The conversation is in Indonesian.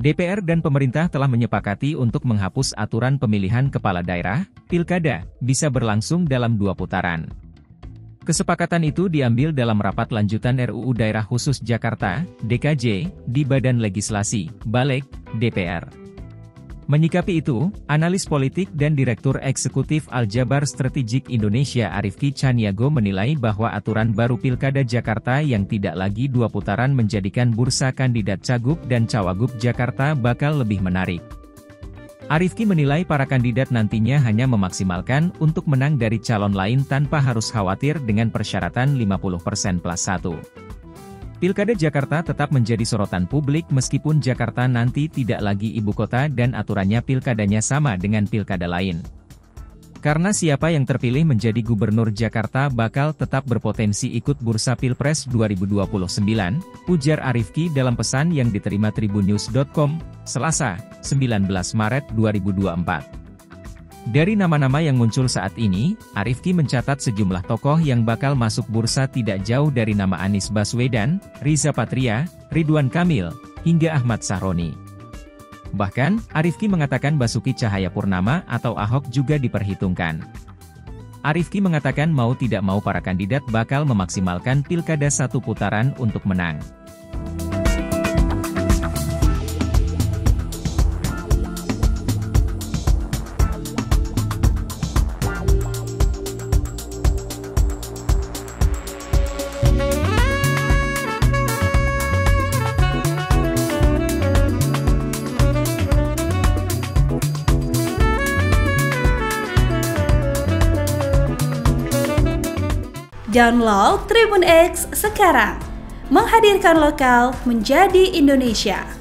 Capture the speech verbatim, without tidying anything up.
D P R dan pemerintah telah menyepakati untuk menghapus aturan pemilihan kepala daerah, pilkada, bisa berlangsung dalam dua putaran. Kesepakatan itu diambil dalam rapat lanjutan R U U Daerah Khusus Jakarta, D K J, di Badan Legislasi, Balek, D P R. Menyikapi itu, analis politik dan Direktur Eksekutif Aljabar Strategik Indonesia Arifki Caniago menilai bahwa aturan baru Pilkada Jakarta yang tidak lagi dua putaran menjadikan bursa kandidat Cagup dan Cawagup Jakarta bakal lebih menarik. Arifki menilai para kandidat nantinya hanya memaksimalkan untuk menang dari calon lain tanpa harus khawatir dengan persyaratan lima puluh persen plus satu. Pilkada Jakarta tetap menjadi sorotan publik meskipun Jakarta nanti tidak lagi ibu kota dan aturannya pilkadanya sama dengan pilkada lain. Karena siapa yang terpilih menjadi gubernur Jakarta bakal tetap berpotensi ikut bursa Pilpres dua ribu dua puluh sembilan, ujar Arifki dalam pesan yang diterima tribunnews titik com, Selasa, sembilan belas Maret dua ribu dua puluh empat. Dari nama-nama yang muncul saat ini, Arifki mencatat sejumlah tokoh yang bakal masuk bursa tidak jauh dari nama Anies Baswedan, Riza Patria, Ridwan Kamil, hingga Ahmad Sahroni. Bahkan, Arifki mengatakan Basuki Cahayapurnama atau Ahok juga diperhitungkan. Arifki mengatakan mau tidak mau para kandidat bakal memaksimalkan pilkada satu putaran untuk menang. Download Tribun X sekarang, menghadirkan lokal menjadi Indonesia.